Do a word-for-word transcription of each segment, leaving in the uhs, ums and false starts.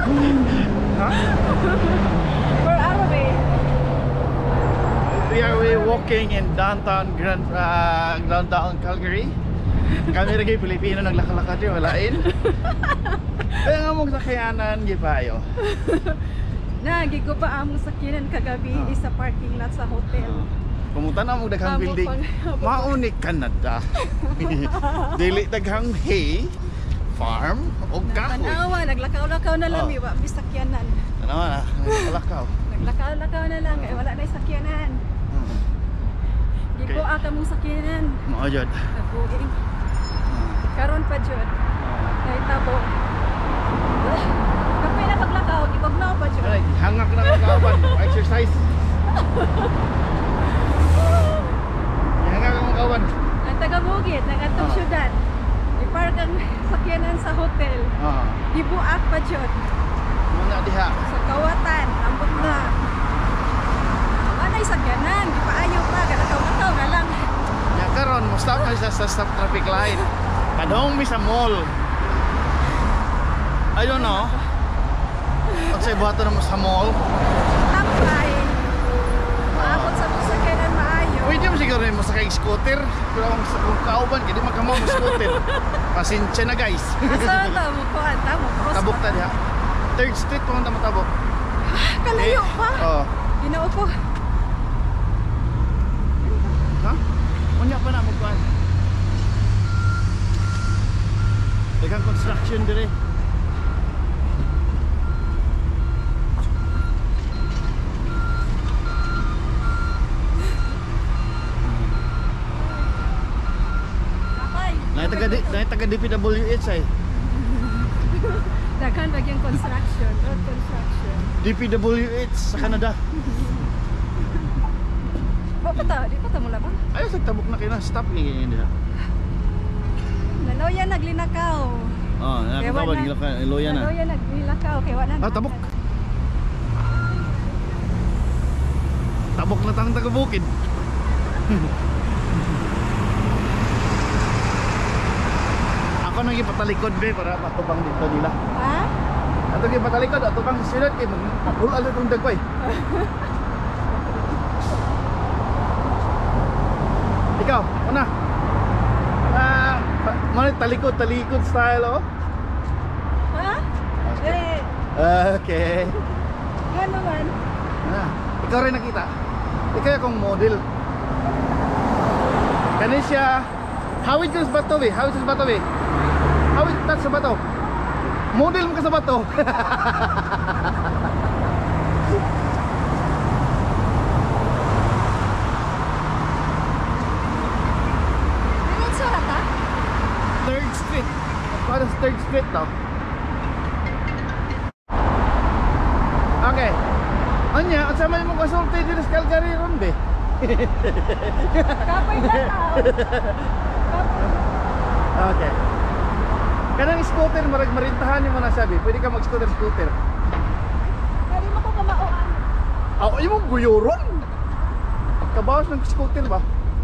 Huh? Where are we? We are we walking in downtown Grand uh, downtown Calgary. Kami lagi Pilipino naglakad-lakad yung walain. Kaya nga mong sakyanan gipayo. Nagi ko pa among sakyanan kagabi Ah. sa parking lot sa hotel. Pumunta na mo daghang Amo building. pang- amo pang- Maunik Canada. Dili daghang hay farm o kahoy. Tanawa, naglakaw-lakaw na lang, Oh. iwa may sakyanan. Tanawa na, nagkalakaw. Naglakaw-lakaw na lang, kaya wala na yung sakyanan. Di Okay. ko aka mong sakyanan. Mao jud. Nabuing. Karon pa jud. Kay tabo. Ah, Kapay na paglakaw, ibagnaw pa jud. Ay, hangak na ng kawan, exercise. Hangak ang kawan. Ang taga-bukid, ng atong Ah. syudad. Ipark ang sakyanan sa hotel. Ah, Ibuak pa jud. muna diha. Sa kawatan, ambot na. Anay sakyanan, di pa ayaw pa, galakaw-lakaw na lang. Ya karon mo stop na siya sa stop traffic light. Padong mi sa mall. I don't know. At sa ibato na mo sa mall. Tampay. Maabot sa mga sakyanan maayo. Pwede mo siguro mo sakay scooter. Pero kung sa kung kauban, hindi magkamaw mo scooter. Pasensya na guys. Asa ta mo ko anta mo. cross Tabok pa ta diha. Third Street mo ta matabok. Kalayo pa. Oh. Ginoo ko. Ha? Unya pa na mo kuan. Daghang construction dire. Kapay. Na taga na taga D P W H ay. Daghan bagyang construction, road construction. D P W H sa Canada. Wa pa ta, di pa ta mula ba? Ay sa tabok na kina stop ni ganyan diha. Naloya naglinakaw. Oh, na Kaya ko wala- gila ka loya na. Naloya naglinakaw kay wa na. Ah, tabok. Tabok na tang taga bukid. Ako nang ipatalikod be para matubang dito nila. Ha? Ato gi patalikod ato bang sunod kay mag ulo tong dagway. Ikaw, una. Ah, mo talikod talikod style oh. Ha? Eh, Okay. ano man? Ah, ikaw rin nakita. Ikaw akong model. Kani siya. Hawid ko sa bato be. Hawid sa bato be. Hawid touch sa bato. Model mo ka sa bato. Ano sa ta? Third Street. Para sa Third Street daw. Okay. Anya, at sama mo kasulti dito sa Calgary ron be. Kapay lang tao. Okay. Kanang scooter marag marintahan mo na sabi. Pwede ka mag-scooter scooter. Kali mo ko kamaoan. Ako imong guyoron. Kabawas ng scooter ba?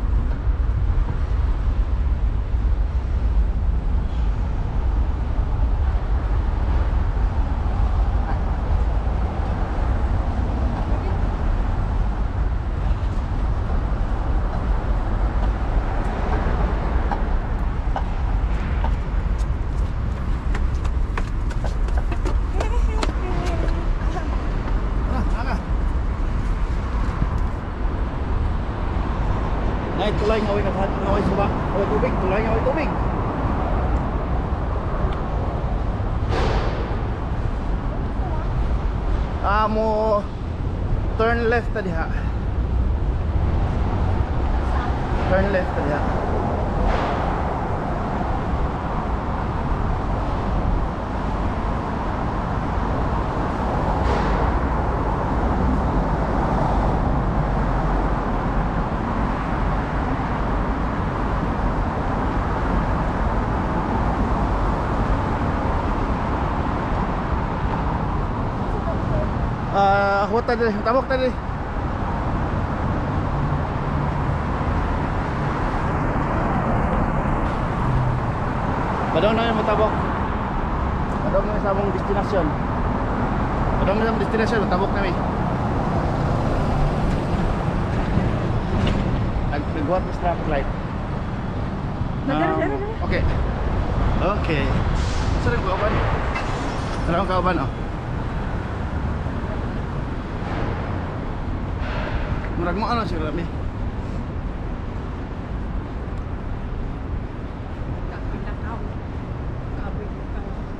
Ah, aga. Nay tulay ngaway naghat ngaway suba. Ngaway tubig, tulay ngaway tubig. Ah, mo turn left ta diha. Turn left ta diha. Ah, uh, tadi, tabok tadi. Padong na yung matabok. Padong na sa among destinasyon. Kadang dalam destinasi lo tabok kami. Nag-nagbuhat sa traffic light. Nagdara, Um, dara, dara. Okay. Okay. Saan ang kauban? Saan ang kauban, oh? Murag mo ano si Rami? Kakalakaw. Kaboy ka.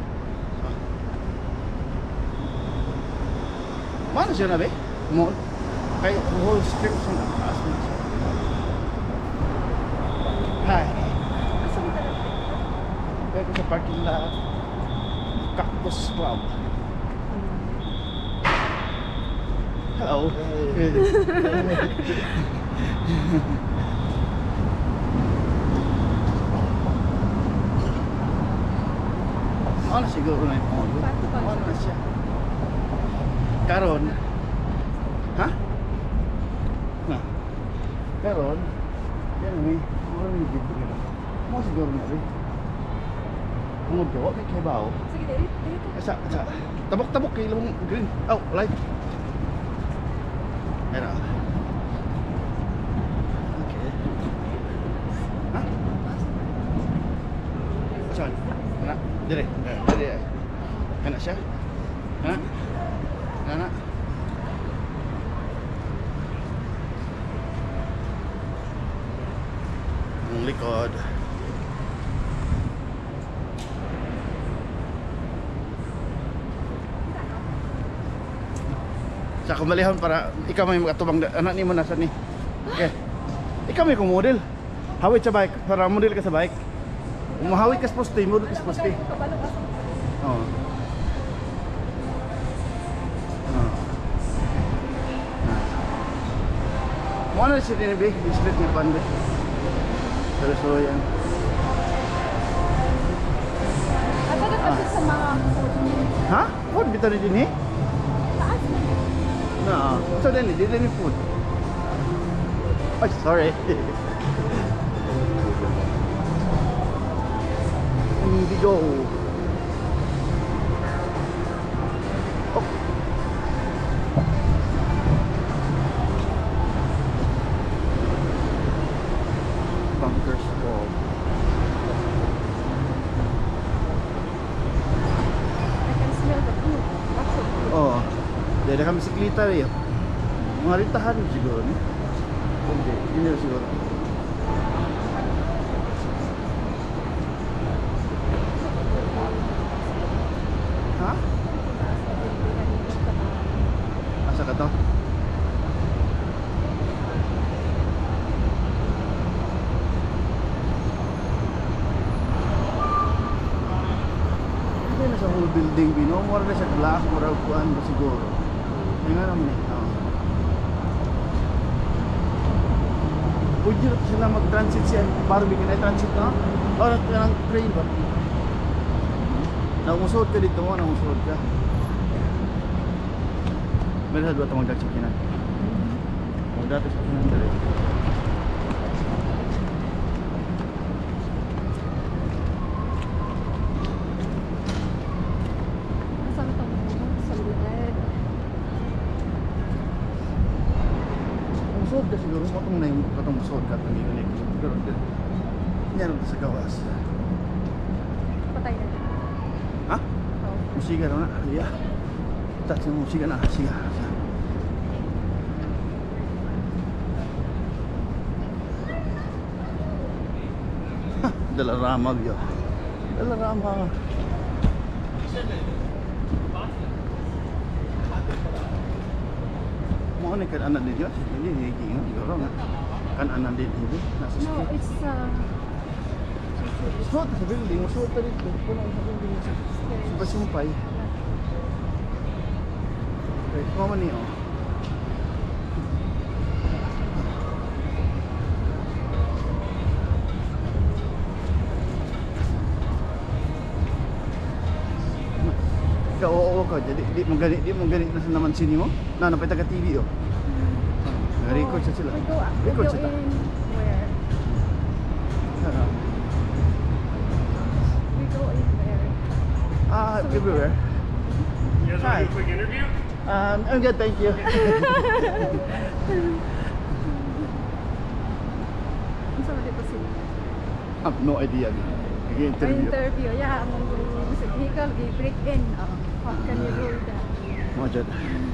Mana siya na be? Mall? Kay whole strip siya na. Taas mo siya. Hi. Asa mo talaga? Kaya ko sa parking lot. Cactus Club. Hello. Ano siguro na yung mall? Ano na siya? Karon. Ha? Na. Karon. Yan may. Ano yung video ka? Mo siguro na rin. Tungod ka, wag may kibaw. Sige, dito, dito. Asa, asa. Tabok-tabok kay ilong green. Oh, light. Ayan ah. Okay. Ha? Saan? Kana? Dire. Eh, dire. Kana siya? Kana? Kana? Ang likod. Sa kumalihon para ikaw may makatubang anak ni mo nasa ni. Okay. Ikaw may kumodel. Hawit sa bike para model ka sa bike. Umahawit ka sa poste, model ka sa poste. Kabalo ka. Oo. Oo. Mo na si Tinibi, street ni Pande. Pero so yan. At ano kasi sa mga Ha? Food bitaw ni din eh? taas na. No. So then, di din food. Ay, sorry. Indigo. Oh. Bunkers Wall. I can smell the food. Lots of food. Oh. Dahil kami bisikleta eh. Mga ritahan siguro ni. Hindi, hindi na siguro. Ha? Asa ka to? Hindi na sa whole building, Bino. Mura na siya glass, mura kuan ba siguro. Yung nga naman eh. Oo. Pwede na sila mag-transit siya. Barbie ka na transit na. O, ng train ba? Naungusod ka dito mo, naungusod ka. Meron ba ito mag-check-in na? O, dati sa kinan dali. Nasaan ito mo? Sa loob. Musod ka siguro mo itong na yung katong musod ka itong iunik. Pero, yan ang sa gawas. Patay na. Ha? Oh. Musiga na na. Yeah. Tak sa musiga na. Siga. Ha, Dalarama vyo. Dalarama. Mo ni kan anan din yo. Hindi ni king siguro nga. Kan anan din hindi. Nasa No, street. it's uh Suot sa building, suot pa dito. Puno sa building. Sumpay-sumpay. Okay, mama niyo. Ikaw oo ka, jadi di mo ganit, di mo ganit na sa naman sini mo. Na napay taga T V oh. Record sa sila. we go, we Record go sa ta. in where? Ano? We go in where? Ah, So we everywhere. can- guys want to do a quick interview? Um, I'm good, thank you. Ano sa mga dito sila? I have no idea. Ay, Interview. interview. Yeah, ang music vehicle, break in. Oh, how can you do that? Mo jud.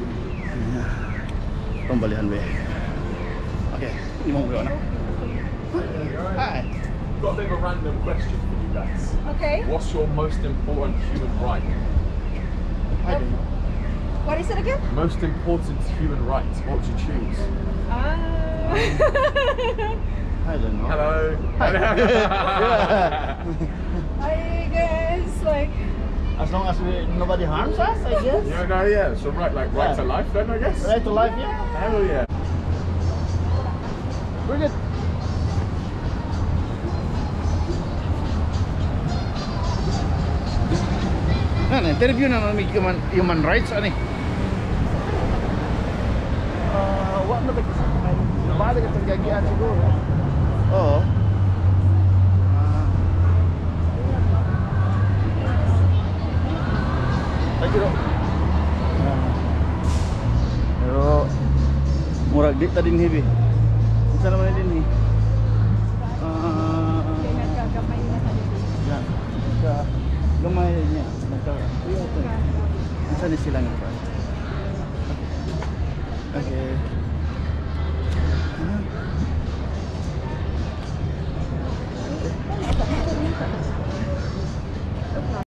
Pembalihan we. Okay, ini mau berapa? Hi. Got a bit of a random question for you guys. Okay. What's your most important human right? I don't know. What is it again? Most important human right. What would you choose? Ah. I don't know. Hello. I guess like As long as we, nobody harms us, I guess. Yeah, no, yeah. So right, like right Yeah. to life, then I guess. Right to life, yeah. Hell yeah. We're good. Nah, interview na namin human, human rights ani. Ah, wa na ba kasi may balik at gagian siguro. Oo. Ah. Thank you. Ah. Pero murag di ta din hibi. Isa naman din ni. Ah, nagkagamay na tayo. yan. Sa gamay niya. Nagka. Isa ni sila nga.